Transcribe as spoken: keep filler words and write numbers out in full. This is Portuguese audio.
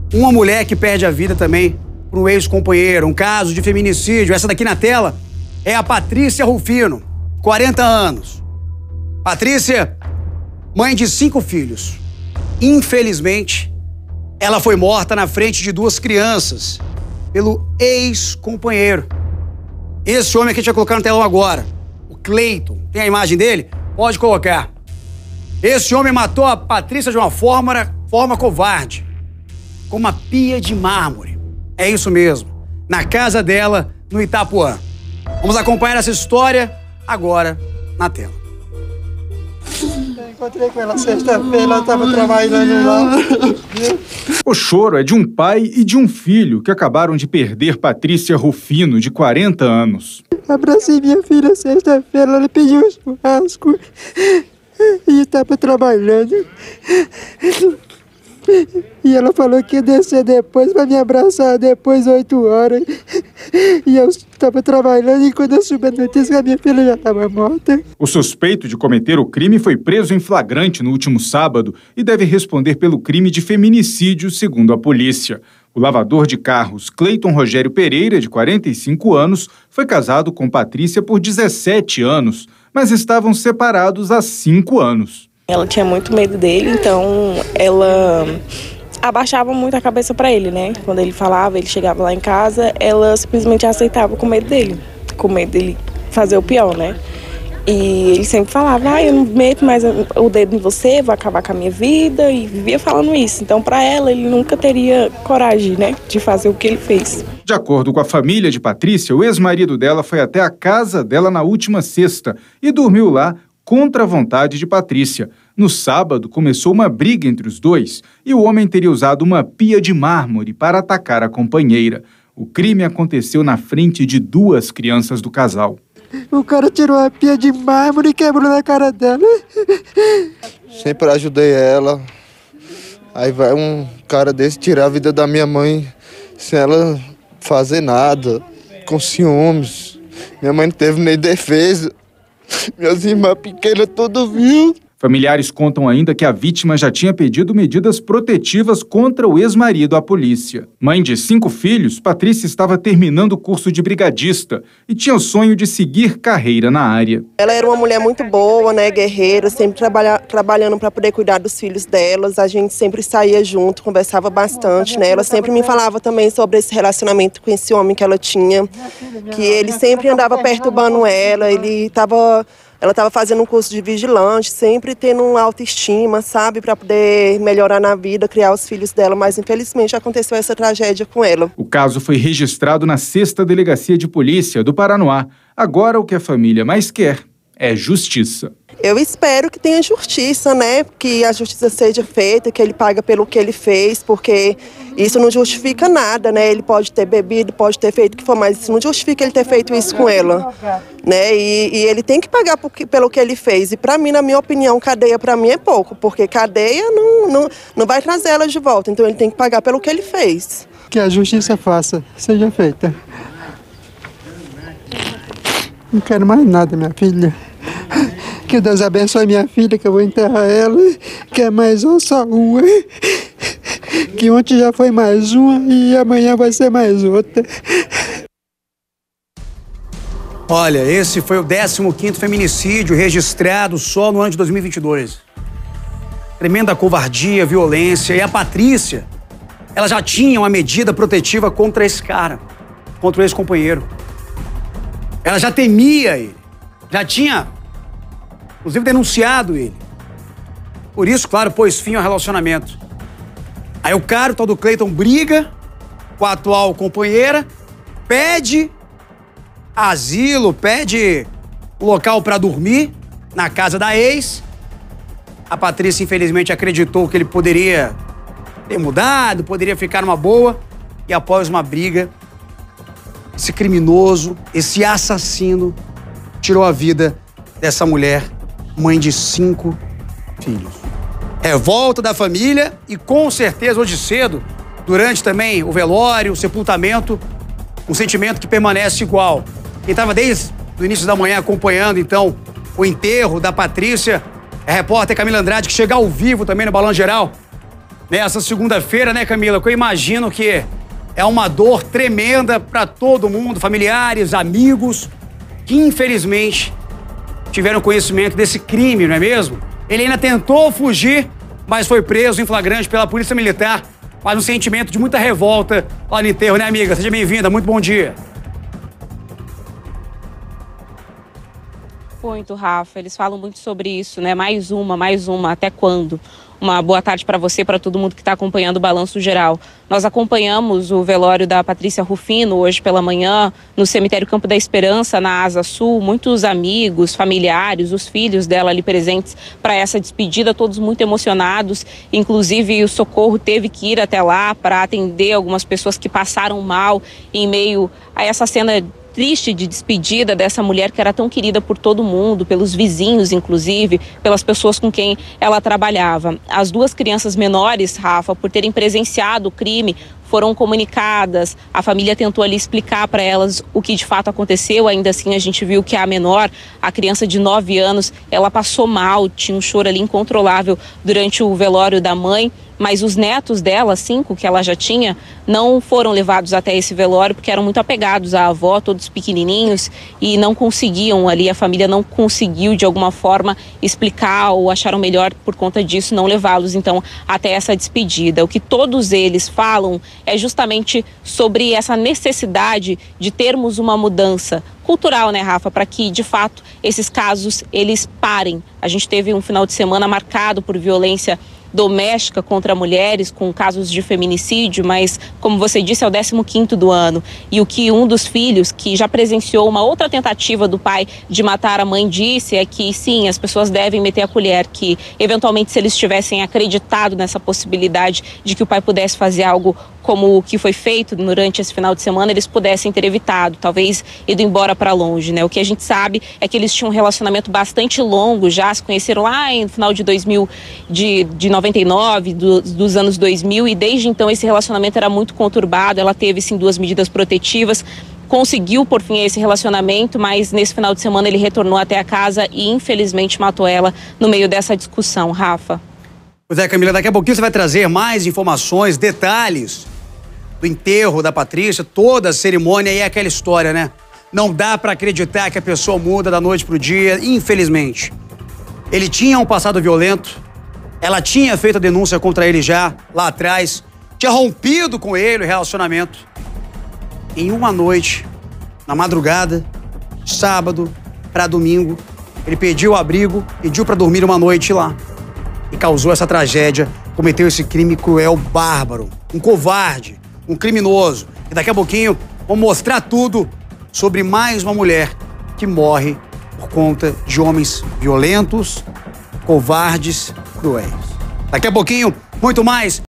Uma mulher que perde a vida também para um ex-companheiro, um caso de feminicídio. Essa daqui na tela é a Patrícia Rufino, quarenta anos. Patrícia, mãe de cinco filhos. Infelizmente, ela foi morta na frente de duas crianças pelo ex-companheiro. Esse homem que a gente vai colocar no telão agora, o Cleiton, tem a imagem dele? Pode colocar. Esse homem matou a Patrícia de uma forma, forma covarde, com uma pia de mármore. É isso mesmo, na casa dela, no Itapuã. Vamos acompanhar essa história agora na tela. Eu encontrei com ela sexta-feira, ela estava trabalhando lá. O choro é de um pai e de um filho que acabaram de perder Patrícia Rufino, de quarenta anos. Abracei minha filha sexta-feira, ela pediu um churrasco e estava trabalhando. E ela falou que ia descer depois para me abraçar depois, oito horas. E eu estava trabalhando e quando eu soube a notícia que a minha filha já estava morta. O suspeito de cometer o crime foi preso em flagrante no último sábado e deve responder pelo crime de feminicídio, segundo a polícia. O lavador de carros Cleiton Rogério Pereira, de quarenta e cinco anos, foi casado com Patrícia por dezessete anos, mas estavam separados há cinco anos. Ela tinha muito medo dele, então ela abaixava muito a cabeça para ele, né? Quando ele falava, ele chegava lá em casa, ela simplesmente aceitava com medo dele, com medo dele fazer o pior, né? E ele sempre falava, ah, eu não meto mais o dedo em você, vou acabar com a minha vida, e vivia falando isso. Então, para ela, ele nunca teria coragem, né, de fazer o que ele fez. De acordo com a família de Patrícia, o ex-marido dela foi até a casa dela na última sexta e dormiu lá contra a vontade de Patrícia. No sábado, começou uma briga entre os dois e o homem teria usado uma pia de mármore para atacar a companheira. O crime aconteceu na frente de duas crianças do casal. O cara tirou a pia de mármore e quebrou na cara dela. Sempre ajudei ela. Aí vai um cara desse tirar a vida da minha mãe sem ela fazer nada, com ciúmes. Minha mãe não teve nem defesa. Minhas irmãs pequenas tudo viu. Familiares contam ainda que a vítima já tinha pedido medidas protetivas contra o ex-marido à polícia. Mãe de cinco filhos, Patrícia estava terminando o curso de brigadista e tinha o sonho de seguir carreira na área. Ela era uma mulher muito boa, né, guerreira, sempre trabalha, trabalhando para poder cuidar dos filhos delas. A gente sempre saía junto, conversava bastante, né? Ela sempre me falava também sobre esse relacionamento com esse homem que ela tinha, que ele sempre andava perturbando ela, ele estava... Ela estava fazendo um curso de vigilante, sempre tendo uma autoestima, sabe, para poder melhorar na vida, criar os filhos dela, mas infelizmente aconteceu essa tragédia com ela. O caso foi registrado na sexta Delegacia de Polícia do Paranoá. Agora o que a família mais quer é justiça. Eu espero que tenha justiça, né? Que a justiça seja feita, que ele pague pelo que ele fez, porque isso não justifica nada, né? Ele pode ter bebido, pode ter feito o que for, mas isso não justifica ele ter feito isso com ela, né? E, e ele tem que pagar por, pelo que ele fez. E para mim, na minha opinião, cadeia para mim é pouco, porque cadeia não, não, não vai trazer ela de volta. Então ele tem que pagar pelo que ele fez. Que a justiça faça, seja feita. Não quero mais nada, minha filha. Que Deus abençoe minha filha, que eu vou enterrar ela. Que é mais uma só uma. Que ontem já foi mais uma e amanhã vai ser mais outra. Olha, esse foi o décimo quinto feminicídio registrado só no ano de dois mil e vinte e dois. Tremenda covardia, violência. E a Patrícia, ela já tinha uma medida protetiva contra esse cara, contra o ex-companheiro. Ela já temia ele, já tinha, inclusive, denunciado ele. Por isso, claro, pôs fim ao relacionamento. Aí o cara, o tal do Cleiton, briga com a atual companheira, pede asilo, pede local para dormir na casa da ex. A Patrícia, infelizmente, acreditou que ele poderia ter mudado, poderia ficar numa boa. E após uma briga, esse criminoso, esse assassino, tirou a vida dessa mulher, mãe de cinco filhos. Revolta da família e, com certeza, hoje cedo, durante também o velório, o sepultamento, um sentimento que permanece igual. Quem estava desde o início da manhã acompanhando, então, o enterro da Patrícia, é a repórter Camila Andrade, que chega ao vivo também no Balanço Geral. nessa segunda-feira, né, Camila? Que eu imagino que é uma dor tremenda para todo mundo, familiares, amigos, que infelizmente tiveram conhecimento desse crime, não é mesmo? Ele ainda tentou fugir, mas foi preso em flagrante pela Polícia Militar. Mas um sentimento de muita revolta lá no enterro, né, amiga? Seja bem-vinda, muito bom dia. Muito, Rafa. Eles falam muito sobre isso, né? Mais uma, mais uma, até quando? Uma boa tarde para você, para todo mundo que está acompanhando o Balanço Geral. Nós acompanhamos o velório da Patrícia Rufino hoje pela manhã no cemitério Campo da Esperança, na Asa Sul. Muitos amigos, familiares, os filhos dela ali presentes para essa despedida, todos muito emocionados. Inclusive, o Socorro teve que ir até lá para atender algumas pessoas que passaram mal em meio a essa cena triste de despedida dessa mulher que era tão querida por todo mundo, pelos vizinhos, inclusive, pelas pessoas com quem ela trabalhava. As duas crianças menores, Rafa, por terem presenciado o crime, foram comunicadas, a família tentou ali explicar para elas o que de fato aconteceu. Ainda assim, a gente viu que a menor, a criança de nove anos, ela passou mal, tinha um choro ali incontrolável durante o velório da mãe. Mas os netos dela, cinco que ela já tinha, não foram levados até esse velório porque eram muito apegados à avó, todos pequenininhos, e não conseguiam ali, a família não conseguiu de alguma forma explicar ou acharam melhor por conta disso não levá-los então até essa despedida. O que todos eles falam é justamente sobre essa necessidade de termos uma mudança cultural, né, Rafa, para que de fato esses casos eles parem. A gente teve um final de semana marcado por violência doméstica contra mulheres, com casos de feminicídio, mas, como você disse, é o décimo quinto do ano. E o que um dos filhos, que já presenciou uma outra tentativa do pai de matar a mãe, disse é que, sim, as pessoas devem meter a colher, que, eventualmente, se eles tivessem acreditado nessa possibilidade de que o pai pudesse fazer algo como o que foi feito durante esse final de semana, eles pudessem ter evitado, talvez ido embora para longe, né? O que a gente sabe é que eles tinham um relacionamento bastante longo, já se conheceram lá no final de dois mil, de, de noventa e nove, do, dos anos dois mil, e desde então esse relacionamento era muito conturbado. Ela teve, sim, duas medidas protetivas, conseguiu por fim esse relacionamento, mas nesse final de semana ele retornou até a casa e infelizmente matou ela no meio dessa discussão, Rafa. Pois é, Camila, daqui a pouquinho você vai trazer mais informações, detalhes do enterro da Patrícia, toda a cerimônia, e é aquela história, né? Não dá pra acreditar que a pessoa muda da noite pro dia, infelizmente. Ele tinha um passado violento, ela tinha feito a denúncia contra ele já, lá atrás, tinha rompido com ele o relacionamento. Em uma noite, na madrugada, sábado pra domingo, ele pediu abrigo, pediu pra dormir uma noite lá. E causou essa tragédia, cometeu esse crime cruel, bárbaro, um covarde, um criminoso. E daqui a pouquinho vamos mostrar tudo sobre mais uma mulher que morre por conta de homens violentos, covardes, cruéis. Daqui a pouquinho, muito mais.